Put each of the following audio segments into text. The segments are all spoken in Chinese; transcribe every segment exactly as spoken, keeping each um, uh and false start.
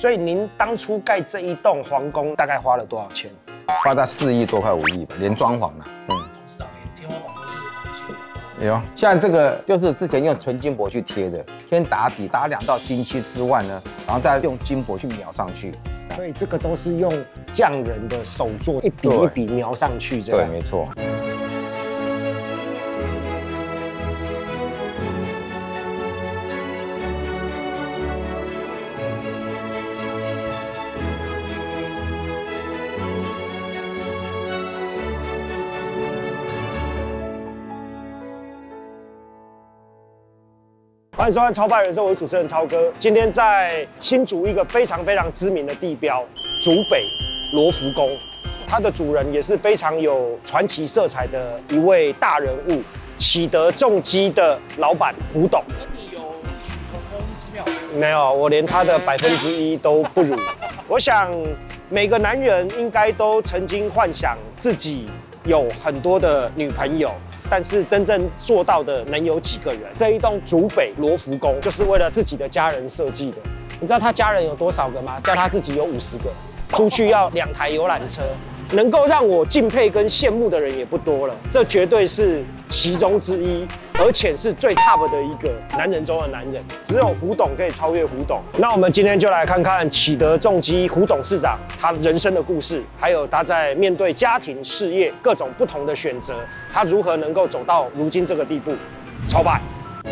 所以您当初盖这一栋皇宫大概花了多少钱？ 花到四亿多块五亿吧，连装潢啊。嗯。 董事长连天花板都是黄金。 有，像这个就是之前用纯金箔去贴的，先打底打两道金漆之外呢，然后再用金箔去描上去。 所以这个都是用匠人的手作一笔一笔描上去，这样。 对，没错。 欢迎收看《超派人生》，我是主持人超哥。今天在新竹一个非常非常知名的地标——竹北罗浮宫，它的主人也是非常有传奇色彩的一位大人物——启德重机的老板胡董。 那你有异曲同工之妙？ 没有，我连他的百分之一都不如。我想每个男人应该都曾经幻想自己有很多的女朋友。但是真正做到的能有几个人？这一栋竹北罗浮宫就是为了自己的家人设计的。你知道他家人有多少个吗？叫他自己有五十个，出去要两台游览车，能够让我敬佩跟羡慕的人也不多了。这绝对是其中之一，而且是最 top 的一个男人中的男人。只有胡董可以超越胡董。那我们今天就来看看启德重机胡董事长他人生的故事，还有他在面对家庭、事业各种不同的选择，他如何能够走到如今这个地步。超派。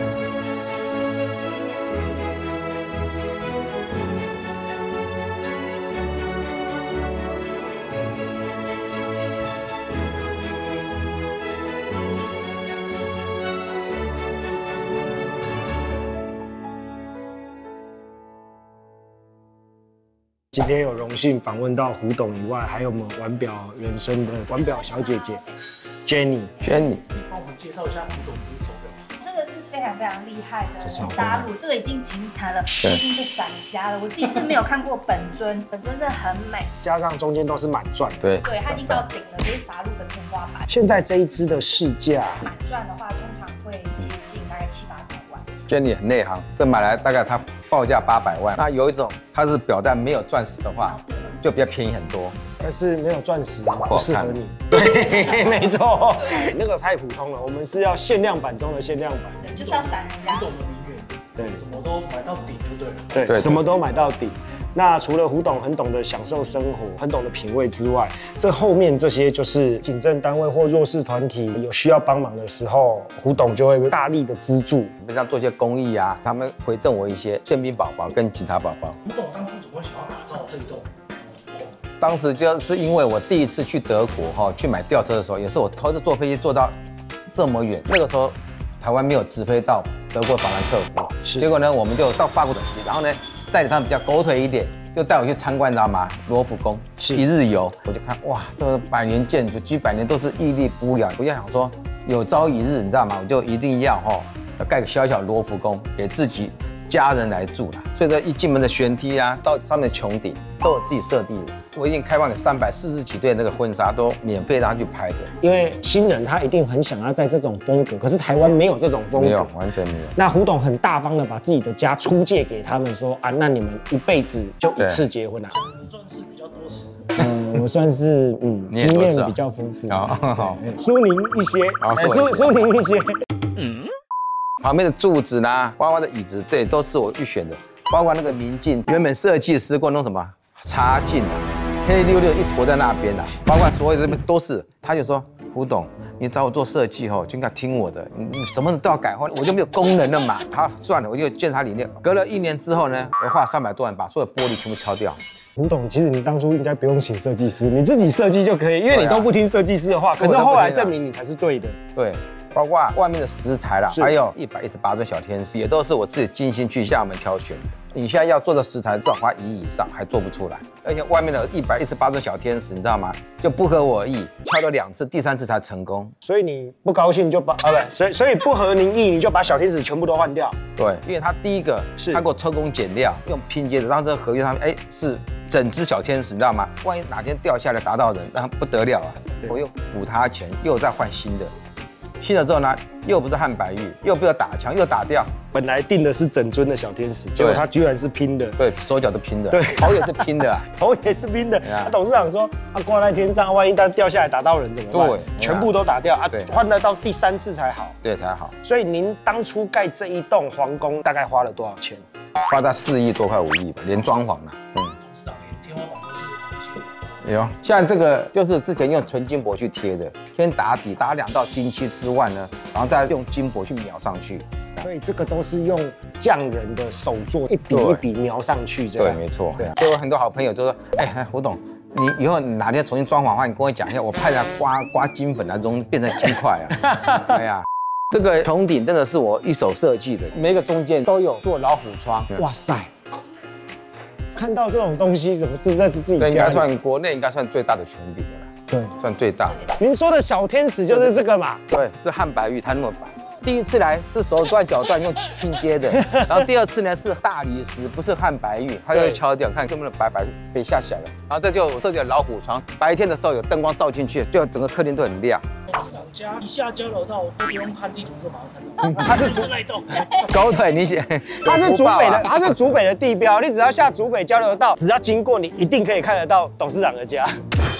今天有荣幸访问到胡董以外，还有我们玩表人生的玩表小姐姐 Jenny。Jenny， 你帮我们介绍一下胡董这只手表。 这个是非常非常厉害的沙鲁，这个已经停产了，已经是散瞎了。我自己是没有看过本尊，本尊真的很美， 加上中间都是满钻。 对， 对，它已经到顶了，这是沙鲁的天花板。 现在这一支的市价， 满钻的话，通常会接近大概七八百万。 Jenny 很内行，这买来大概它报价八百万。那有一种它是表带没有钻石的话，就比较便宜很多。 但是没有钻石不适合你。对，没错，那个太普通了，我们是要限量版中的限量版。 对，就是要闪人家。 胡董的名言，对，什么都买到底就对了。 对，对，什么都买到底。那除了胡董很懂得享受生活，很懂得品味之外，这后面这些就是警政单位或弱势团体有需要帮忙的时候，胡董就会大力的资助。 比如像做一些公益啊，他们回赠我一些宪兵宝宝跟警察宝宝。 胡董当初怎么会想要打造这一栋？ 当时就是因为我第一次去德国哈，去买吊车的时候，也是我头一次坐飞机坐到这么远。那个时候台湾没有直飞到德国法兰克福，结果呢，我们就到法国的，然后呢，带领他们比较狗腿一点，就带我去参观，你知道吗？罗浮宫一日游，我就看哇，这个百年建筑几百年都是屹立不摇。我就想说，有朝一日你知道吗？我就一定要哈，要盖个小小罗浮宫给自己家人来住啦。所以这一进门的旋梯啊，到上面的穹顶都有自己设计的。我已经开放给三百四十几对那个婚纱都免费让他去拍的。 因为新人他一定很想要在这种风格，可是台湾没有这种风格， 没有，完全没有。 那胡董很大方的把自己的家出借给他们，说啊，那你们一辈子就一次结婚啊。 你算是比较多事。 嗯，我算是嗯经验比较丰富，好，苏宁一些，苏苏宁一些。 嗯，旁边的柱子呢，包括的椅子，这都是我预选的，包括那个明镜，原本设计师过弄什么插镜啊，黑溜溜一坨在那边啊，包括所有这边都是，他就说胡董，你找我做设计吼，就应该听我的，你你什么都要改，我就没有功能了嘛。好，算了，我就见他理念。隔了一年之后呢，我花三百多万把所有玻璃全部敲掉。 胡董，其实你当初应该不用请设计师，你自己设计就可以，因为你都不听设计师的话。可是后来证明你才是对的。 对，包括外面的食材啦，还有一百一十八尊小天使，也都是我自己精心去厦门挑选的。你现在要做的食材至少花一亿以上，还做不出来。而且外面的一百一十八尊小天使，你知道吗？就不合我意，挑了两次，第三次才成功。所以你不高兴就把啊不，所以所以不合您意，你就把小天使全部都换掉。对，因为他第一个是他给我偷工减料，用拼接的，让这个合约上面哎是整只小天使，你知道吗？万一哪天掉下来打到人，那不得了啊！我又补他钱，又再换新的。 新的之后呢，又不是汉白玉，又不要打枪，又打掉。 本来定的是整尊的小天使，结果他居然是拼的。 对，手脚都拼的， 对， 头也是拼的、啊， 头也是拼的。啊、董事长说，啊，挂在天上，万一它掉下来打到人怎么办？对，全部都打掉啊，换了到第三次才好。 对，才好。 所以您当初盖这一栋皇宫大概花了多少钱？ 花到四亿多，快五亿吧，连装潢了。嗯， 董事长连天花板都是黄金。 有，像这个就是之前用纯金箔去贴的，先打底，打两道金漆之外呢，然后再用金箔去描上去。 所以这个都是用匠人的手作一笔一笔描上去，这样。 对，没错。对啊，就有很多好朋友就说，哎、欸，胡董，你以后哪天重新装潢的话，你跟我讲一下，我派人刮刮金粉来融变成金块啊。哎呀。这个穹顶真的是我一手设计的，每个中间都有做老虎窗。 哇塞！看到这种东西，怎么自在自己家？ 应该算国内应该算最大的穹顶了啦。 对， 算最大的。 您说的小天使就是这个嘛？ 对，这汉白玉才那么白。第一次来是手断脚断用拼接的，然后第二次呢是大理石，不是汉白玉，它就敲掉，看根本白白被下下来。然后这就设计了老虎床，白天的时候有灯光照进去，就整个客厅都很亮。 董事长家一下交流道都不用看地图就马上看到， 它是竹那一栋， 狗腿你写， 它是竹北的，它是竹北的地标，你只要下竹北交流道，只要经过，你一定可以看得到董事长的家。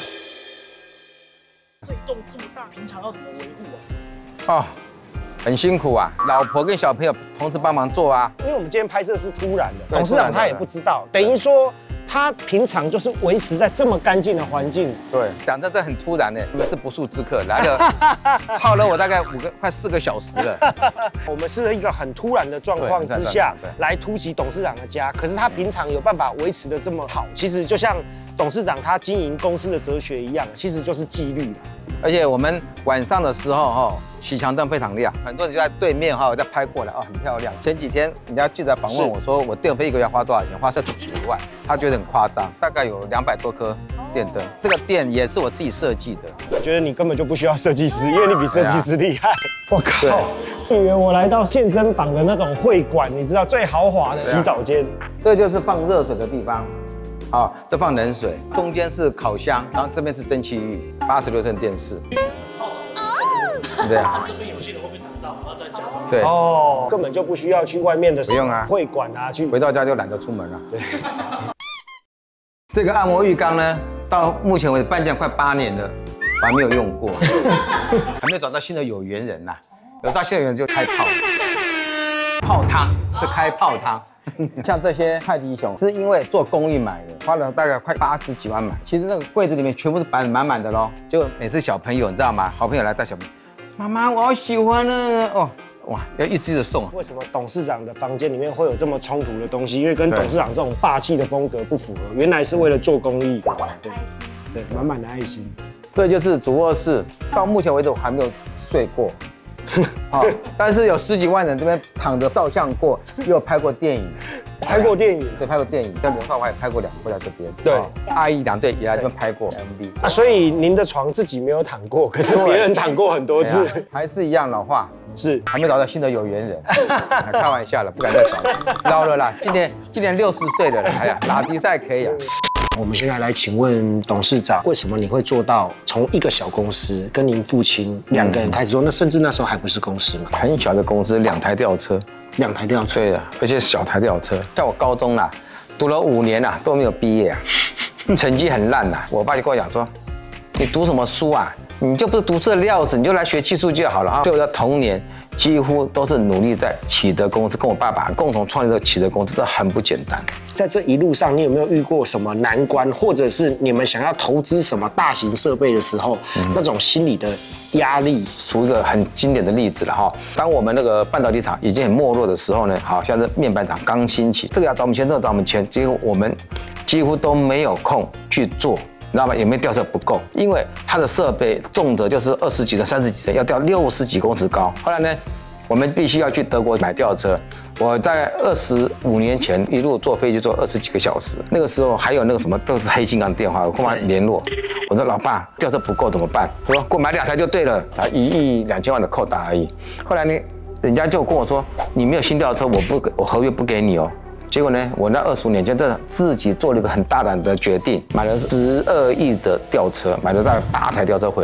这一栋这么大，平常要怎么维护啊？ 哦。很辛苦啊，老婆跟小朋友同时帮忙做啊。 因为我们今天拍摄是突然的，董事长他也不知道，等于说他平常就是维持在这么干净的环境。 对，讲真的很突然的，你们是不速之客来了，泡了我大概五个快四个小时了。 我们是一个很突然的状况之下来突袭董事长的家，可是他平常有办法维持的这么好，其实就像董事长他经营公司的哲学一样，其实就是纪律。 而且我们晚上的时候哈。洗墙灯非常亮，很多人就在对面哈，在拍过来哦，很漂亮。前几天人家记者访问我说，我电费一个月要花多少钱？花四十几万，他觉得很夸张，大概有两百多颗电灯。这个电也是我自己设计的。 我觉得你根本就不需要设计师，因为你比设计师厉害。我靠！以为我来到健身房的那种会馆，你知道最豪华的洗澡间， 这就是放热水的地方。啊，这放冷水，中间是烤箱，然后这边是蒸汽浴，八十六寸电视。对啊， 这边有些人会被打到，然后再加装。 对哦，根本就不需要去外面的不用啊会馆啊去。 回到家就懒得出门了。对。这个按摩浴缸呢，到目前为止搬家快八年了，我还没有用过，还没有找到新的有缘人呐、啊。有找新的有缘人就开泡，泡汤是开泡汤。像这些泰迪熊是因为做公益买的，花了大概快八十几万买。其实那个柜子里面全部是摆满满的咯。就每次小朋友你知道吗？好朋友来带小朋友，妈妈我好喜欢呢哦。哇，要一直的送。为什么董事长的房间里面会有这么冲突的东西？因为跟董事长这种霸气的风格不符合。原来是为了做公益。对，对，满满的爱心。 这就是主卧室，到目前为止我还没有睡过。好，但是有十几万人这边躺着照相过，也有拍过电影， 拍过电影， 对，拍过电影，像刘少华也拍过两部在这边， 对， 阿姨两队也来这边拍过 M V 啊，所以您的床自己没有躺过，可是别人躺过很多次， 还是一样老话， 是还没找到新的有缘人，开玩笑了，不敢再找，老了啦，今年今年六十岁了，哎呀，打比赛可以啊。 我们现在来请问董事长，为什么你会做到从一个小公司跟您父亲两个人开始做？那甚至那时候还不是公司嘛， 很小的公司，两台吊车， 两台吊车， 对啊，而且小台吊车。像我高中啦，读了五年啦，都没有毕业啊，成绩很烂呐。我爸就跟我讲说，你读什么书啊？你就不是读这料子，你就来学技术就好了啊。所以我的童年几乎都是努力在启德公司，跟我爸爸共同创立这个启德公司，这很不简单。 在这一路上，你有没有遇过什么难关，或者是你们想要投资什么大型设备的时候，嗯、那种心理的压力？ 出一个很经典的例子了哈。当我们那个半导体厂已经很没落的时候呢，好像是面板厂刚兴起，这个要找我们钱，那个找我们钱，结果我们几乎都没有空去做。你知道吗？有没有吊车不够？因为它的设备重则就是二十几层、三十几层，要吊六十几公尺高。后来呢，我们必须要去德国买吊车。我在二十五年前一路坐飞机坐二十几个小时，那个时候还有那个什么都是黑金刚电话，我跟他联络。我说老爸，吊车不够怎么办？他说给我买两台就对了，啊，一亿两千万的扣打而已。后来呢，人家就跟我说，你没有新吊车，我不我合约不给你哦。结果呢，我那二十五年前真的自己做了一个很大胆的决定，买了十二亿的吊车，买了大概八台吊车回来，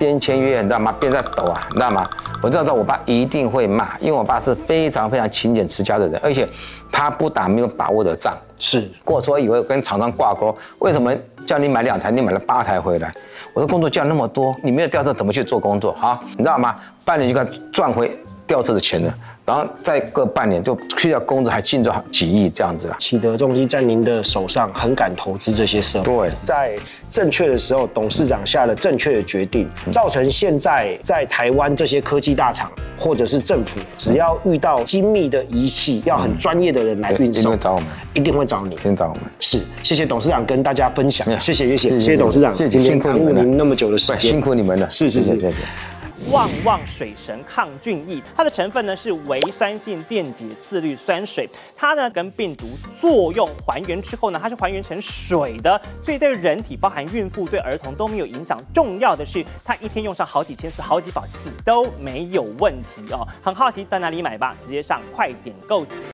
边签约，你知道吗？边在抖啊，你知道吗？我知道我爸一定会骂，因为我爸是非常非常勤俭持家的人，而且他不打没有把握的仗。 是跟我说以为跟厂商挂钩，为什么叫你买两台，你买了八台回来？我说工作叫那么多，你没有吊车怎么去做工作？好，你知道吗？半年就敢赚回吊车的钱了。然后再过半年就去掉工资，还进赚几亿这样子啦。 启德重机在您的手上，很敢投资这些设备。 对， 在正确的时候，董事长下了正确的决定，造成现在在台湾这些科技大厂或者是政府，只要遇到精密的仪器，要很专业的人来运送， 一定会找我们， 一定会找你， 一定找我们。 是，谢谢董事长跟大家分享，谢谢谢谢谢谢谢董事长， 谢谢今天辛苦你们了耽误您那么久的时间， 辛苦你们了， 是是是。 谢谢谢谢。 旺旺水神抗菌液，它的成分呢是微酸性电解次氯酸水，它呢跟病毒作用还原之后呢，它是还原成水的，所以对人体包含孕妇对儿童都没有影响。重要的是，它一天用上好几千次、好几百次都没有问题哦。很好奇在哪里买吧？直接上快点购。